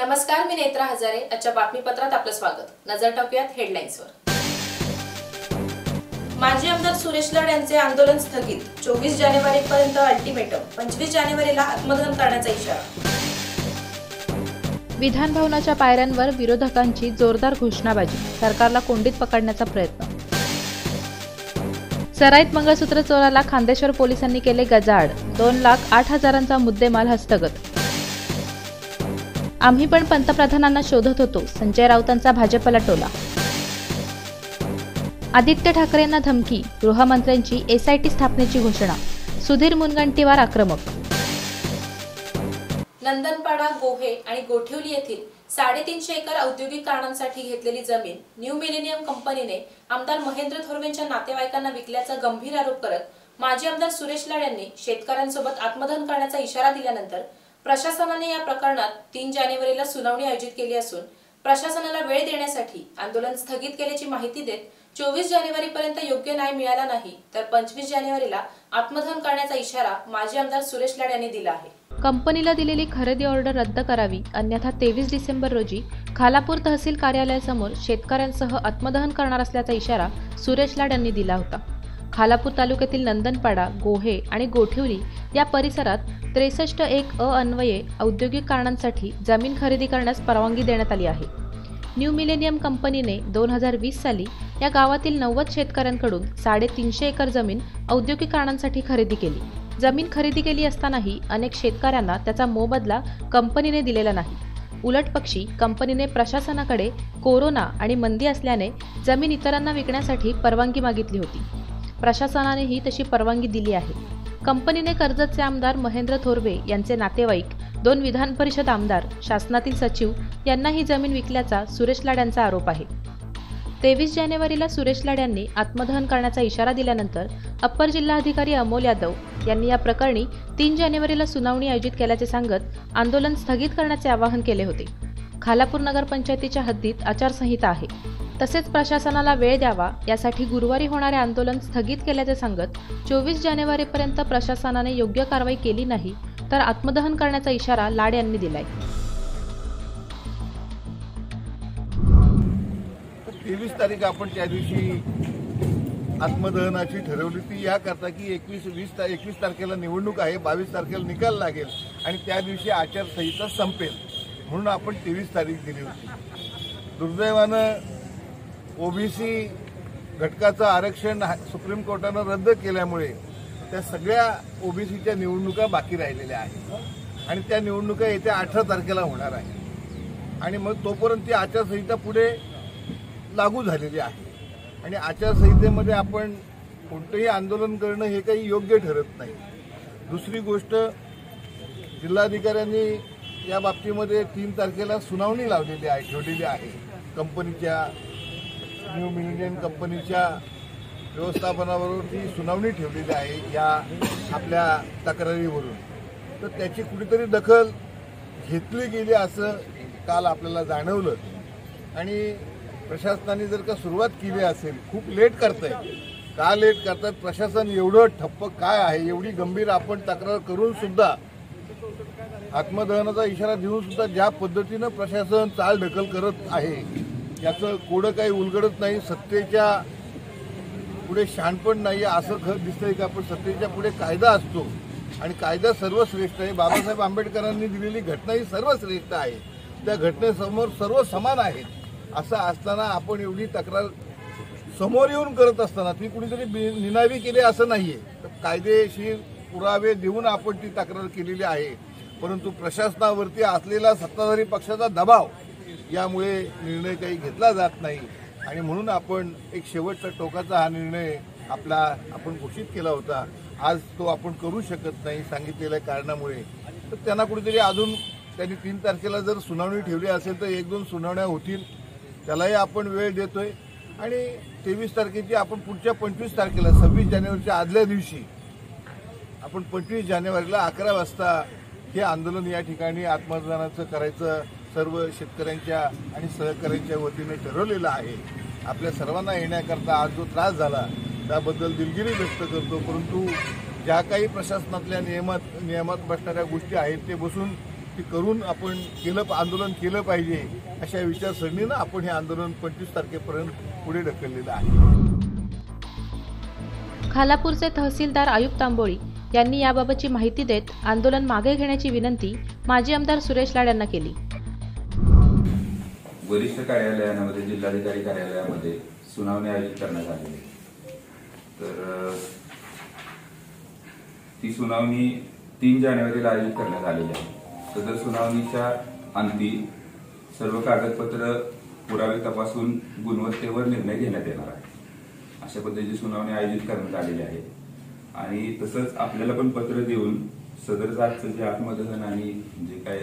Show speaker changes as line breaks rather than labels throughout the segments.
नमस्कार, मी नेत्रा हजारे। आजच्या बातमीपत्रात आपलं स्वागत। नजर टाकूयात हेडलाईन्सवर। माजी आमदार सुरेश लाड यांचे आंदोलन स्थगित, 24 जानेवारीपर्यंत अल्टिमेटम, 25 जानेवारीला आत्मदहन करण्याचा इशारा।
विधान भवनाच्या पायऱ्यांवर विरोधकांची जोरदार घोषणाबाजी, सरकारला कोंडीत पकडण्याचा प्रयत्न। सराईत मंगळसूत्र चोराला खांदेश्वर पोलिसांनी केले गजाआड, 2,08,000चा मुद्देमाल हस्तगत। आम्ही पण पंतप्रधानांना शोधत होतो, संजय राऊतांचा भाजपला टोला। आदित्य ठाकरेंना धमकी, गृहमंत्र्यांची एसआयटी स्थापनेची घोषणा, सुधीर मुनगंटीवार आक्रमक।
नंदनपाडा, गोहे आणि गोठिवली येथील 350 एकर औद्योगिक कारणांसाठी घेतलेली जमीन न्यू मिलेनियम कंपनीने आमदार महेंद्र थोरवेंच्या नातेवाईकांना विकल्याचा गंभीर आरोप करत माजी आमदार सुरेश लाड यांनी शेतकऱ्यांसोबत आत्मदहन करण्याचा इशारा दिल्यानंतर प्रशासनाने या प्रकरणात 3 जानेवारीला सुनावणी आयोजित केली असून प्रशासनाला वेळ देण्यासाठी आंदोलन स्थगित केल्याची माहिती देत 24 जानेवारीपर्यंत योग्य न्याय मिळाला नाही तर 25 जानेवारीला आत्मदहन करण्याचा इशारा माजी आमदार सुरेश लाड यांनी दिला आहे।
कंपनीला दिलेली खरेदी ऑर्डर रद्द करावी, अन्यथा 23 डिसेंबर रोजी खालापूर तहसील कार्यालयासमोर शेतकऱ्यांसह आत्मदहन करणार असल्याचा इशारा सुरेश लाड यांनी दिला होता। खालापूर तालुक्यातील नंदनपाडा, गोहे आणि गोठिवली या परिसरात 63(1) अन्वये औद्योगिक कारणांसाठी जमीन खरेदी करण्यास परवानगी देण्यात आली आहे। न्यू मिलेनियम कंपनीने 2020 साली या गावातील 90 शेतकऱ्यांकडून 350 एकर जमीन औद्योगिक कारणांसाठी खरेदी केली। जमीन खरेदी केली असतानाही अनेक शेतकऱ्यांना त्याचा मोबदला कंपनीने दिलेला नाही। उलटपक्षी कंपनीने प्रशासनाकडे कोरोना आणि मंदी असल्याने जमीन इतरांना विकण्यासाठी परवानगी मागितली होती। प्रशासनानेही तशी परवानगी दिली आहे। कंपनीने कर्जतचे आमदार महेंद्र थोरवे यांचे नातेवाईक, 2 विधान परिषद आमदार, शासनातील सचिव यांना ही जमीन विकल्याचा सुरेश लाड यांचा आरोप आहे। 23 जानेवारीला सुरेश लाड यांनी आत्मदहन करण्याचा इशारा दिल्यानंतर अप्पर जिल्हाधिकारी अमोल यादव यांनी या प्रकरणी 3 जानेवारीला सुनावणी आयोजित केल्याचे सांगत आंदोलन स्थगित करण्याचे आवाहन केले होते। खालापूर नगरपंचायतीच्या हद्दीत आचारसंहिता आहे, तसेच प्रशासनाला वेळ द्यावा यासाठी गुरुवारी होणारे आंदोलन स्थगित केल्याचे सांगत 24 जानेवारीपर्यंत प्रशासनाने योग्य कारवाई केली नाही तर आत्मदहन करण्याचा इशारा लाड यांनी दिलाय।
23 तारीख आपण त्या दिवशी आत्मदहनाची ठरवली ती याकरता की 21 तारखेला निवडणूक आहे, 22 तारखेला निकाल लागेल आणि त्या दिवशी आचारसंहिता संपेल म्हणून आपण 23 तारीख दिली होती। दुर्दैवानं ओबीसी घटकाचं आरक्षण सुप्रीम कोर्टानं रद्द केल्यामुळे त्या सगळ्या ओबीसीच्या निवडणुका बाकी राहिलेल्या आहेत आणि त्या निवडणुका येत्या 18 तारखेला होणार आहे आणि मग तोपर्यंत ती आचारसंहिता पुढे लागू झालेली आहे आणि आचारसंहितेमध्ये आपण कोणतंही आंदोलन करणं हे काही योग्य ठरत नाही। दुसरी गोष्ट, जिल्हाधिकाऱ्यांनी या बाबतीमध्ये 3 तारखेला सुनावणी ठेवलेली आहे कंपनीच्या, न्यू मिलेनियम कंपनीच्या व्यवस्थापनाबरोबर ती सुनावणी ठेवलेली आहे या आपल्या तक्रारीवरून, तर त्याची कुठेतरी दखल घेतली गेली असं काल आपल्याला जाणवलं आणि प्रशासनाने जर का सुरुवात केली असेल, खूप लेट करताय, का लेट करतात? प्रशासन एवढं ठप्प काय आहे? एवढी गंभीर आपण तक्रार करून सुद्धा, आत्मदहनाचा इशारा देऊन सुद्धा ज्या पद्धतीनं प्रशासन चालढकल करत आहे याचं कोडं काही उलगडत नाही। सत्तेच्या पुढे शहाणपण नाही असं दिसतंय की आपण सत्तेच्या पुढे कायदा असतो आणि कायदा सर्वश्रेष्ठ आहे। बाबासाहेब आंबेडकरांनी दिलेली घटना ही सर्वश्रेष्ठ आहे, त्या घटनेसमोर सर्व समान आहेत। असं असताना आपण एवढी तक्रार समोर येऊन करत असताना ती कुणीतरी निनावी केली असं नाहीये, तर कायदेशीर पुरावे देऊन आपण ती तक्रार केलेली आहे, परंतु प्रशासनावरती असलेला सत्ताधारी पक्षाचा दबाव यामुळे निर्णय काही घेतला जात नाही आणि म्हणून आपण एक शेवटचा टोकाचा हा निर्णय आपण घोषित केला होता। आज तो आपण करू शकत नाही सांगितलेल्या कारणामुळे, तर त्यांना कुठेतरी अजून त्यांनी 3 तारखेला जर सुनावणी ठेवली असेल तर 1-2 सुनावण्या होतील, त्यालाही आपण वेळ देतोय आणि 23 तारखेची आपण पुढच्या 25 तारखेला 26 जानेवारीच्या आदल्या दिवशी आपण 25 जानेवारीला 11 वाजता हे आंदोलन या ठिकाणी आत्मदहनाचं करायचं सर्व शेतकऱ्यांच्या आणि सहकाऱ्यांच्या वतीने ठरवलेलं आहे। आपल्या सर्वांना येण्याकरता आज जो त्रास झाला त्याबद्दल दिलगिरी व्यक्त करतो, परंतु ज्या काही प्रशासनातल्या नियमात बसणाऱ्या गोष्टी आहेत ते बसून गोष्टी करून आपण आंदोलन केलं पाहिजे अशा विचारसरणीनं आपण हे आंदोलन 25 तारखेपर्यंत पुढे ढकललेलं आहे.
खालापूरचे तहसीलदार आयुब तांबोळी यांनी याबाबतची माहिती देत आंदोलन मागे घेण्याची विनंती माजी आमदार सुरेश लाड यांना केली.
वरिष्ठ कार्यालयामध्ये जिल्हाधिकारी कार्यालयामध्ये सुनावणी आयोजित करण्यात आली. तर ती सुनावणी 3 जानेवारीला आयोजित करण्यात आलेली आहे. सदर सुनावणीच्या अंती सर्व कागदपत्र पुरावे तपासून गुणवत्तेवर निर्णय घेण्यात येणार आहे. अशा पद्धतीची सुनावणी आयोजित करण्यात आलेली आहे. आणि तसंच आपल्याला पण पत्र देऊन सदर जातचं जे आत्मदहन आणि जे काय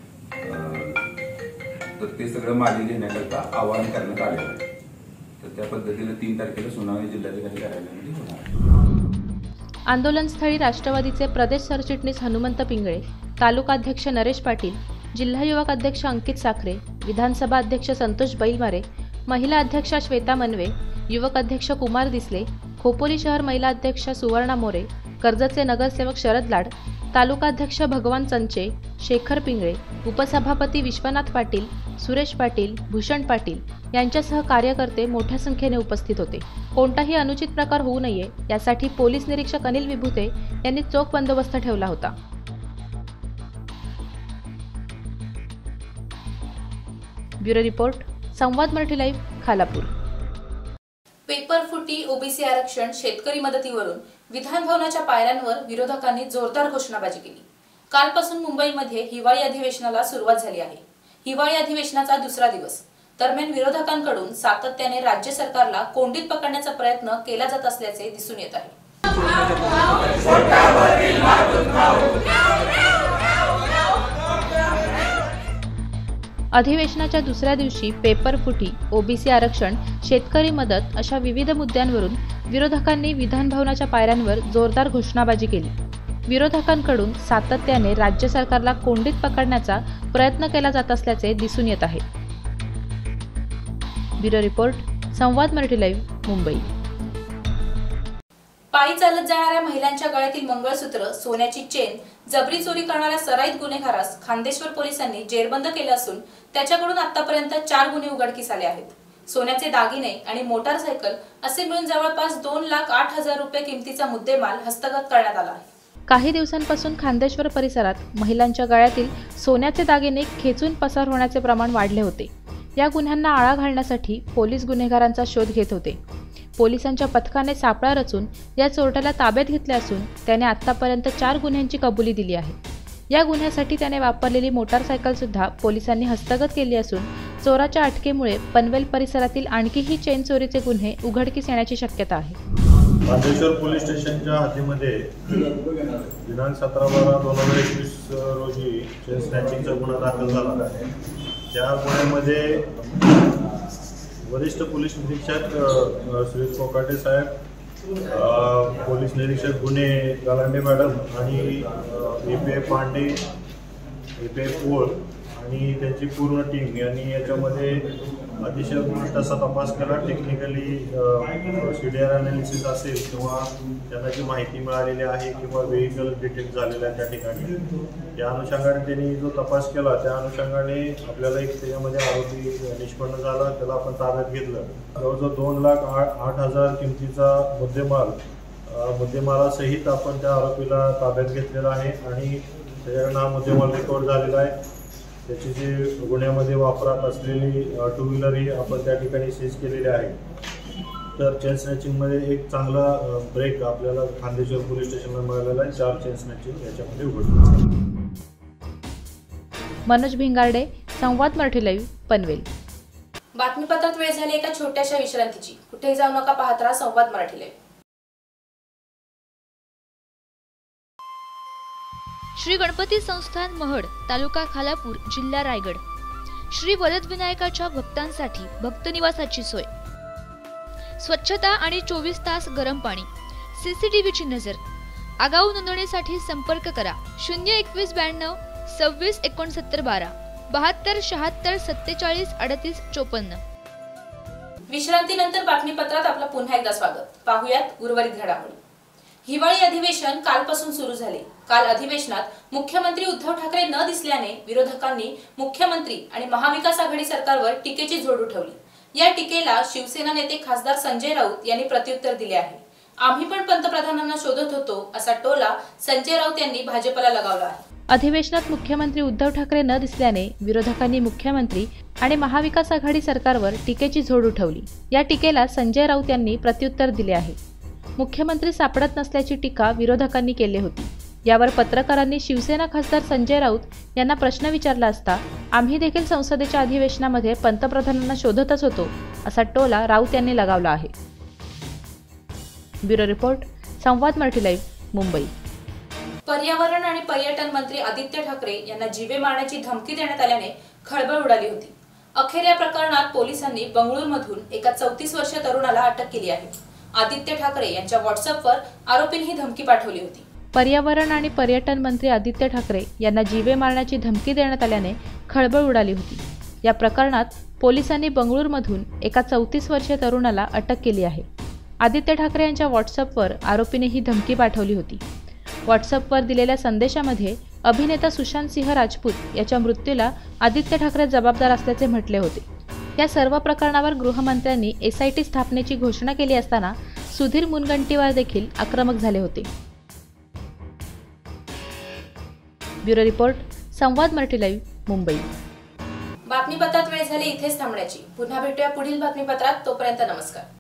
तर ते सगळं मागे घेण्याकरता आवाहन करण्यात आलेलं आहे. तर त्या पद्धतीने 3 तारखेला सुनावणी जिल्हाधिकारी कार्यालयामध्ये होणार आहे.
आंदोलनस्थळी राष्ट्रवादीचे प्रदेश सरचिटणीस हनुमंत पिंगळे, तालुकाध्यक्ष नरेश पाटील, जिल्हा युवक अध्यक्ष अंकित साखरे, विधानसभा अध्यक्ष संतोष बैलमारे, महिला अध्यक्षा श्वेता मनवे, युवक अध्यक्ष कुमार दिसले, खोपोली शहर महिला अध्यक्षा सुवर्णा मोरे, कर्जतचे नगरसेवक शरद लाड, तालुकाध्यक्ष भगवान चंचे, शेखर पिंगळे, उपसभापती विश्वनाथ पाटील, सुरेश पाटील, भूषण पाटील यांच्यासह कार्यकर्ते मोठ्या संख्येने उपस्थित होते. कोणताही अनुचित प्रकार होऊ नये यासाठी पोलीस निरीक्षक अनिल विभूते यांनी चोख बंदोबस्त ठेवला होता. ब्युरो रिपोर्ट, संवाद मराठी लाईव्ह, खालापूर.
पेपर फुटी, ओबीसी आरक्षण, शेतकरी मदतीवरून विधान भवनाच्या पायऱ्यांवर विरोधकांनी जोरदार घोषणाबाजी केली. कालपासून मुंबईमध्ये हिवाळी अधिवेशनाला सुरुवात झाली आहे. हिवाळी अधिवेशनाचा दुसरा दिवस. दरम्यान विरोधकांकडून सातत्याने राज्य सरकारला कोंडीत पकडण्याचा प्रयत्न केला जात असल्याचे दिसून येत आहे.
अधिवेशनाच्या दुसऱ्या दिवशी पेपर फुटी, ओबीसी आरक्षण, शेतकरी मदत अशा विविध मुद्द्यांवरून विरोधकांनी विधान भवनाच्या पायऱ्यांवर जोरदार घोषणाबाजी केली. विरोधकांकडून सातत्याने राज्य सरकारला कोंडीत पकडण्याचा प्रयत्न केला जात असल्याचे दिसून येत आहे. ब्युरो रिपोर्ट, संवाद मराठी लाईव्ह, मुंबई.
पायी चालत जाणाऱ्या महिलांच्या गळ्यातील मंगळसूत्र, सोन्याची चेन जबरी चोरी करणाऱ्या सराईत गुन्हेगारास खान्देश्वर पोलिसांनी जेरबंद केले असून त्याच्याकडून आतापर्यंत 4 गुन्हे उघडकीस आले आहेत. सोन्याचे दागिने आणि मोटारसायकल असे मिळून जवळपास 2,08,000 रुपये किमतीचा मुद्देमाल हस्तगत करण्यात आला आहे.
काही दिवसांपासून खान्देश्वर परिसरात महिलांच्या गळ्यातील सोन्याचे दागिने खेचून पसार होण्याचे प्रमाण वाढले होते. या गुन्ह्यांना आळा घालण्यासाठी पोलीस गुन्हेगारांचा शोध घेत होते. पोलिसांच्या पथकाने सापळा रचून या चोरट्याला ताब्यात घेतले असून त्याने आतापर्यंत 4 गुन्ह्यांची कबुली दिली आहे. या गुन्ह्यासाठी त्याने वापरलेली मोटारसायकल सुद्धा पोलिसांनी हस्तगत केली असून चोराच्या अटकेमुळे पनवेल परिसरातील आणखीही चेन चोरीचे गुन्हे उघडकीस येण्याची शक्यता आहे.
खान्देश्वर पोलीस स्टेशनच्या हद्दीमध्ये दिनांक 17/12/2021 रोजी चेन स्नॅचिंगचा गुन्हा दाखल झाला आहे. त्या गुन्ह्यामध्ये वरिष्ठ पोलीस निरीक्षक श्री कोकाटे साहेब, पोलीस निरीक्षक गुन्हे गलांडे मॅडम आणि API पांडे, API पोळ आणि त्यांची पूर्ण टीम यांनी याच्यामध्ये अतिशय उत्कृष्ट असा तपास केला. टेक्निकली CDR अनालिसिस असेल किंवा त्यांना जी माहिती मिळालेली आहे किंवा व्हेकल डिटेक्ट झालेला आहे त्या ठिकाणी, त्या अनुषंगाने त्यांनी जो तपास केला त्या अनुषंगाने आपल्याला एक त्याच्यामध्ये आरोपी निष्पन्न झाला. त्याला आपण ताब्यात घेतलं. जवळजवळ 2,08,000 किमतीचा मुद्देमालासहित आपण त्या आरोपीला ताब्यात घेतलेला आहे आणि त्याच्याकडनं हा मुद्देमाल रिकव्हर झालेला आहे. त्याची जी गुन्ह्यामध्ये वापरात असलेली 2 व्हीलरही आपण त्या ठिकाणी सीज केलेली आहे. तर चेन स्नॅचिंगमध्ये एक चांगला ब्रेक आपल्याला खान्देश्वर पोलीस स्टेशनला मिळालेला आहे. 4 चेन स्नॅचिंग याच्यामध्ये उघडले.
मनोज भिंगारडे, संवाद मराठी लाईव्ह, पनवेल.
बातमीपत्रात वेळ झाली एका छोट्याशा विश्रांतीची. कुठेही जाऊ नका, पाहत राहा संवाद मराठी लाईव्ह.
श्री गणपती संस्थान महड, तालुका खालापूर, जिल्हा रायगड. श्री वरदविनायकाच्या भक्तांसाठी भक्तनिवासाची सोय, स्वच्छता आणि 24 तास गरम पाणी, CCTVची नजर. आगाऊ नोंदणीसाठी संपर्क करा 02192 26 69 12 72 76 47 38 54.
विश्रांतीनंतर बातमीपत्रात आपलं पुन्हा एकदा स्वागत. पाहुयात उर्वरित घडामोडी. हिवाळी अधिवेशन कालपासून सुरू झाले। काल अधिवेशनात मुख्यमंत्री उद्धव ठाकरे न दिसल्याने विरोधकांनी मुख्यमंत्री आणि महाविकास आघाडी सरकारवर टीकेची झोड उठवली। या टीकेला शिवसेना नेते खासदार संजय राऊत यांनी प्रत्युत्तर दिले आहे। आम्ही पण पंतप्रधानांना शोधत होतो असा टोला संजय राऊत यांनी भाजपला लगावला आहे।
अधिवेशनात मुख्यमंत्री उद्धव ठाकरे न दिसल्याने विरोधकांनी मुख्यमंत्री आणि महाविकास आघाडी सरकारवर टीकेची झोड उठवली। या टीकेला संजय राऊत यांनी प्रत्युत्तर दिले आहे। मुख्यमंत्री सापडत नसल्याची टीका विरोधकांनी केली होती। यावर पत्रकारांनी शिवसेना खासदार संजय राऊत यांना प्रश्न विचारला असता आम्ही देखील संसदेच्या अधिवेशनामध्ये पंतप्रधानांना शोधतच होतो असा टोला राऊत यांनी लगावला आहे। ब्युरो रिपोर्ट, संवाद मराठी लाईव्ह, मुंबई।
पर्यावरण आणि पर्यटन मंत्री आदित्य ठाकरे यांना जीवे मारण्याची धमकी देण्यात आल्याने खळबळ उडाली होती। अखेर या प्रकरणात पोलिसांनी बंगळुरूमधून एका 34 वर्षीय तरुणाला अटक केली आहे। आदित्य ठाकरे यांच्या व्हॉट्सअपवर आरोपींनी ही धमकी पाठवली होती।
पर्यावरण आणि पर्यटन मंत्री आदित्य ठाकरे यांना जीवे मारण्याची धमकी देण्यात आल्याने खळबळ उडाली होती। या प्रकरणात पोलिसांनी बंगळुरूमधून एका 34 वर्षीय तरुणाला अटक केली आहे। आदित्य ठाकरे यांच्या व्हॉट्सअपवर आरोपीने ही धमकी पाठवली होती। व्हॉट्सअपवर दिलेल्या संदेशामध्ये अभिनेता सुशांत सिंह राजपूत याच्या मृत्यूला आदित्य ठाकरे जबाबदार असल्याचे म्हटले होते। या सर्व प्रकरणावर गृहमंत्र्यांनी SIT स्थापनेची घोषणा केली असताना सुधीर मुनगंटीवार देखील आक्रमक झाले होते। ब्युरो रिपोर्ट, संवाद मराठी लाईव्ह, मुंबई।
बातमीपत्रात वेळ झाली इथेच थांबण्याची। पुन्हा भेटूया पुढील बातमीपत्रात। तोपर्यंत नमस्कार।